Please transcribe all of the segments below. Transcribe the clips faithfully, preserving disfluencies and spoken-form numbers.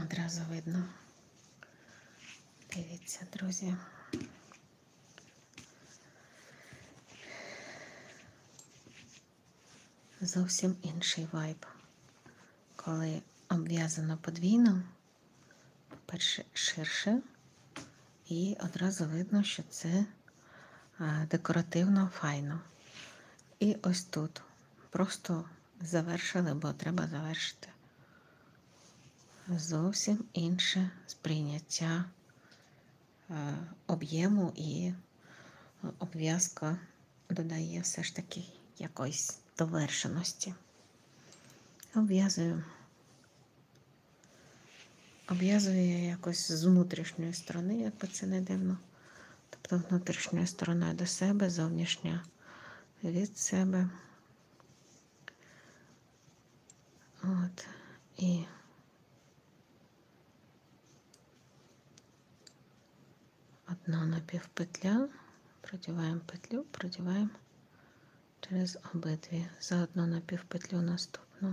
одразу видно. Дивіться, друзі. Зовсім інший вайб. Коли обв'язано подвійно, по-перше, ширше, і одразу видно, що це декоративно файно. І ось тут просто завершили, бо треба завершити. Зовсім інше сприйняття об'єму, і обв'язка додає все ж таки якоїсь довершеності. Обв'язую. Обв'язую я якось з внутрішньої сторони, як би це не дивно. Тобто внутрішньою стороною до себе, зовнішня від себе. От. І одна напівпетля, продіваємо петлю, продіваємо через обидві. За одну напівпетлю наступну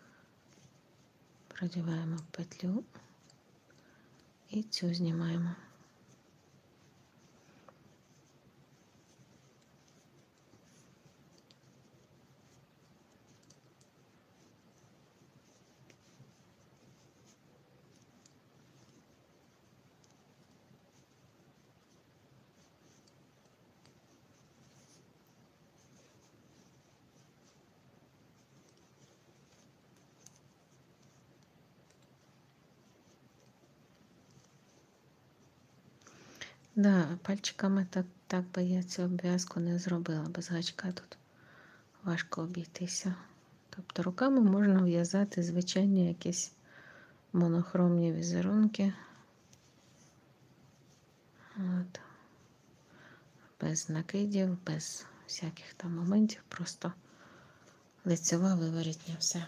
продіваємо петлю і цю знімаємо. Да, пальчиками так, так би я цю обв'язку не зробила, без гачка тут важко обійтися. Тобто руками можна в'язати звичайні якісь монохромні візерунки. От. Без накидів, без всяких там моментів, просто лицьова, виворітня, все.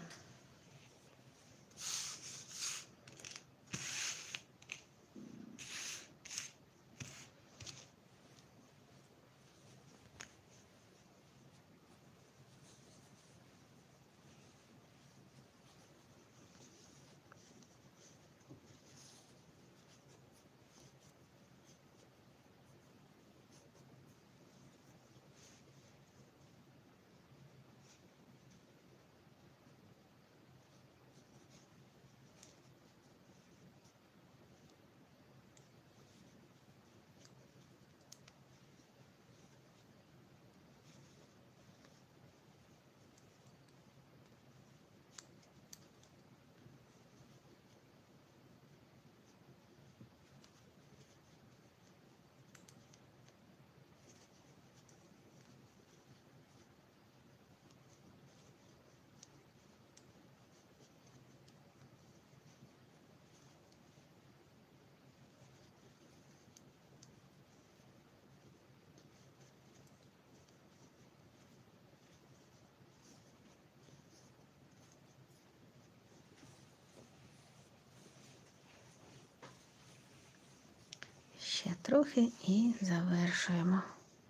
Ще трохи і завершуємо.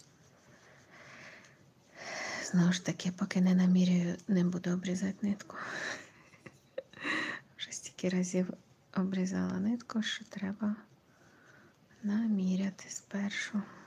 Знову ж таки, поки не намірюю, не буду обрізати нитку. Вже стільки разів обрізала нитку, що треба наміряти спершу.